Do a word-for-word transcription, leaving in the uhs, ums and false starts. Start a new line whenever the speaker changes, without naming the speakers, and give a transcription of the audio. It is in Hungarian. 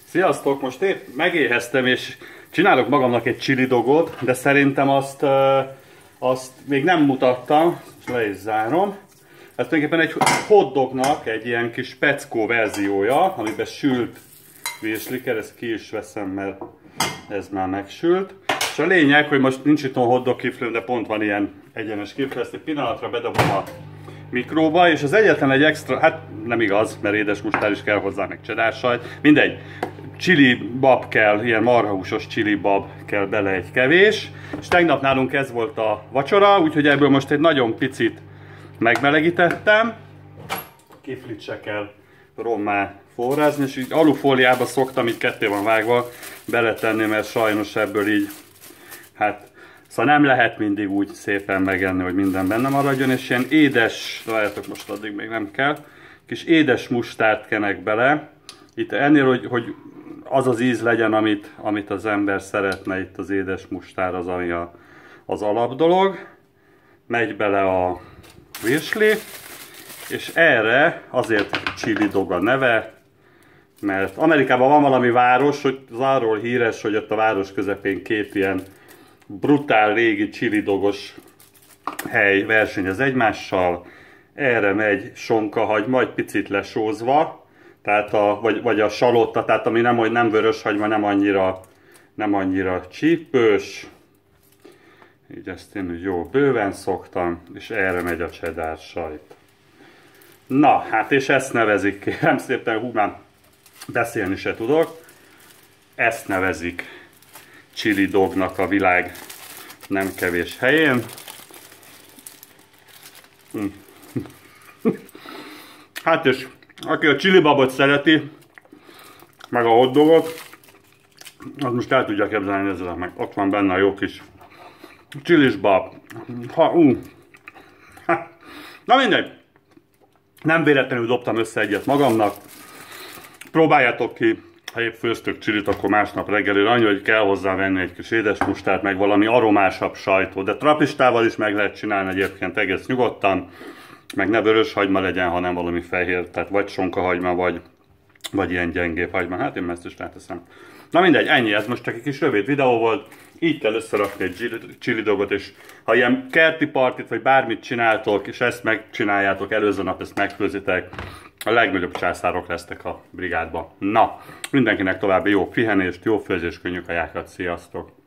Sziasztok! Most épp megéheztem és csinálok magamnak egy chili dogot, de szerintem azt, uh, azt még nem mutattam, le is zárom. Ez tulajdonképpen egy hotdognak egy ilyen kis peckó verziója, amiben sült virsliker, ezt ki is veszem, mert ez már megsült. És a lényeg, hogy most nincs itt a hotdog kiflőm, de pont van ilyen egyenes kiflő, ezt egy pillanatra bedobom a mikróba, és az egyetlen egy extra, hát nem igaz, mert édes mustár is kell hozzá, meg cheddar sajt, mindegy. Chili bab kell, ilyen marhahúsos chili bab kell bele egy kevés, és tegnap nálunk ez volt a vacsora, úgyhogy ebből most egy nagyon picit megmelegítettem. Kiflit se kell rommá forrázni, és így alufóliába szoktam, így ketté van vágva, beletenni, mert sajnos ebből így, hát, szóval nem lehet mindig úgy szépen megenni, hogy minden benne maradjon, és ilyen édes, várjátok, most addig még nem kell, kis édes mustárt kenek bele. Itt ennél, hogy, hogy az az íz legyen, amit, amit az ember szeretne, itt az édes mustár az, ami a, az alapdolog. Megy bele a virsli, és erre azért chili dog a neve, mert Amerikában van valami város, hogy az arról híres, hogy ott a város közepén két ilyen brutál régi chili dogos hely versenyez egymással. Erre megy sonkahagyma, egy picit lesózva, tehát a, vagy, vagy a salotta, tehát ami nem, hogy nem vörös hagyma, nem annyira, nem annyira csípős. Így ezt én úgy jó bőven szoktam, és erre megy a cheddar sajt. Na, hát és ezt nevezik, kérem szépen, hú, már beszélni se tudok. Ezt nevezik chili dognak a világ nem kevés helyén. Hm. Hát és aki a chili babot szereti, meg a hotdogot, az most el tudja képzelni ezzel, meg ott van benne a jó kis chilis bab. Ha, uh. Na mindegy, nem véletlenül dobtam össze egyet magamnak. Próbáljátok ki, ha épp főztök csilit, akkor másnap reggelire annyi, hogy kell hozzá venni egy kis édes mustát, meg valami aromásabb sajtot. De trapistával is meg lehet csinálni egyébként egész nyugodtan. Meg ne vörös hagyma legyen, hanem valami fehér, tehát vagy sonkahagyma, vagy, vagy ilyen gyengébb hagyma. Hát én ezt is ráteszem. Na mindegy, ennyi, ez most csak egy kis rövid videó volt. Így kell összerakni egy chili dogot, és ha ilyen kerti partit, vagy bármit csináltok, és ezt megcsináljátok, előző nap ezt megfőzitek, a legnagyobb császárok lesztek a brigádban. Na, mindenkinek további jó pihenést, jó főzés, könnyű kajákat, sziasztok!